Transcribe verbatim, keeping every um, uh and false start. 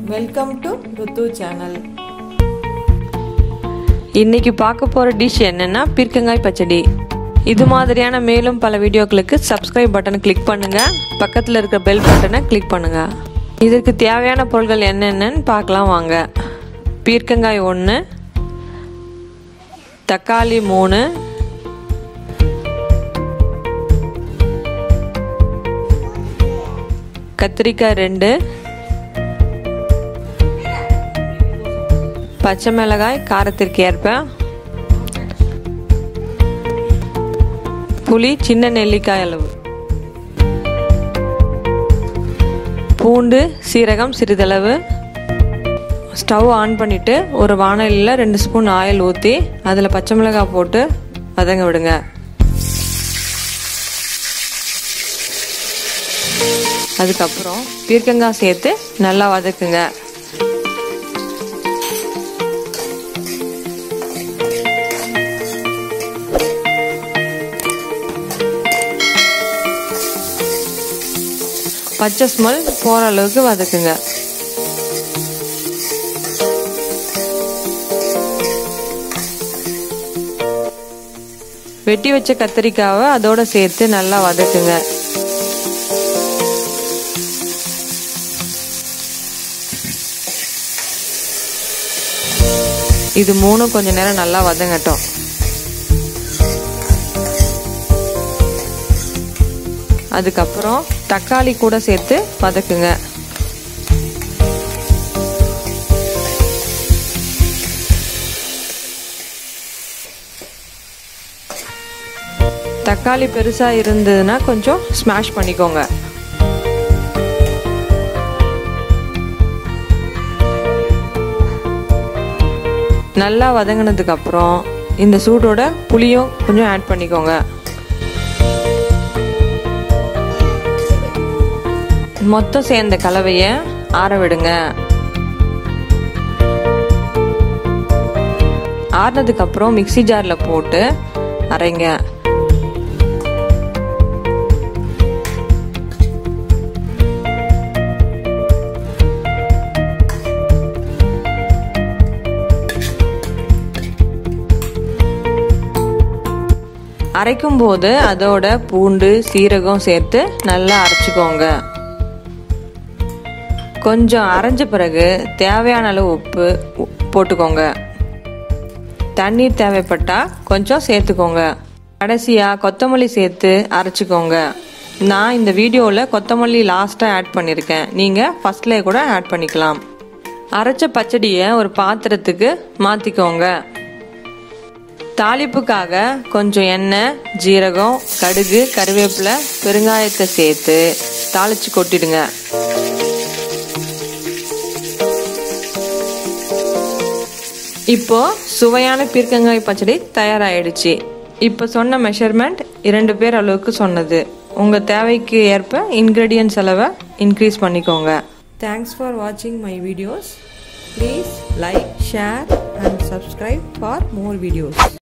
Welcome to ருத்து channel. இன்னைக்கு பார்க்க போகிற டிஷ் என்னென்னா பீர்க்கங்காய் பச்சடி. இது மாதிரியான மேலும் பல வீடியோக்களுக்கு சப்ஸ்கிரைப் பட்டனை கிளிக் பண்ணுங்கள், பக்கத்தில் இருக்கிற பெல் பட்டனை கிளிக் பண்ணுங்கள். இதற்கு தேவையான பொருட்கள் என்னென்னு பார்க்கலாம் வாங்க. பீர்க்கங்காய் ஒன்று, தக்காளி மூணு, கத்திரிக்காய் ரெண்டு, பச்சை மிளகாய் காரத்திற்கு ஏற்ப, புளி சின்ன நெல்லிக்காய் அளவு, பூண்டு சீரகம் சிறிதளவு. ஸ்டவ் ஆன் பண்ணிவிட்டு ஒரு வாணலியில் ரெண்டு ஸ்பூன் ஆயில் ஊற்றி அதில் பச்சை மிளகாய் போட்டு வதங்க விடுங்க. அதுக்கப்புறம் பீர்க்கங்காய் சேர்த்து நல்லா வதக்குங்க. பச்சை ஸ்மெல் போகிற அளவுக்கு வதக்குங்க. வெட்டி வச்ச கத்திரிக்காவை அதோட சேர்த்து நல்லா வதக்குங்க. இது மூணும் கொஞ்ச நேரம் நல்லா வதங்கட்டும். அதுக்கப்புறம் தக்காளி கூட சேர்த்து வதக்குங்க. தக்காளி பெருசா இருந்ததுன்னா கொஞ்சம் ஸ்மாஷ் பண்ணிக்கோங்க. நல்லா வதங்கினதுக்கு அப்புறம் இந்த சூடோட புளியும் கொஞ்சம் ஆட் பண்ணிக்கோங்க. மொத்தம் சேர்ந்த கலவையை ஆற விடுங்க. ஆறினதுக்கு அப்புறம் மிக்ஸி ஜார்ல போட்டு அரைங்க. அரைக்கும் போது அதோட பூண்டு சீரகம் சேர்த்து நல்லா அரைச்சிக்கோங்க. கொஞ்சம் அரைஞ்ச பிறகு தேவையான அளவு உப்பு போட்டுக்கோங்க. தண்ணீர் தேவைப்பட்டா கொஞ்சம் சேர்த்துக்கோங்க. கடைசியா கொத்தமல்லி சேர்த்து அரைச்சிக்கோங்க. நான் இந்த வீடியோவில் கொத்தமல்லி லாஸ்ட்டாக ஆட் பண்ணியிருக்கேன், நீங்கள் ஃபர்ஸ்ட்லேயே கூட ஆட் பண்ணிக்கலாம். அரைச்ச பச்சடியை ஒரு பாத்திரத்துக்கு மாற்றிக்கோங்க. தாளிப்புக்காக கொஞ்சம் எண்ணெய், ஜீரகம், கடுகு, கருவேப்பிலை, பெருங்காயத்தை சேர்த்து தாளிச்சு கொட்டிடுங்க. இப்போ சுவையான பீர்க்கங்காய் பச்சடி தயாராகிடுச்சு. இப்போ சொன்ன மெஷர்மெண்ட் இரண்டு பேர் அளவுக்கு சொன்னது. உங்கள் தேவைக்கு ஏற்ப இன்க்ரீடியன்ட்ஸ் அளவை இன்க்ரீஸ் பண்ணிக்கோங்க. தேங்க்ஸ் ஃபார் வாட்சிங் my videos. Please like, share and subscribe for more videos.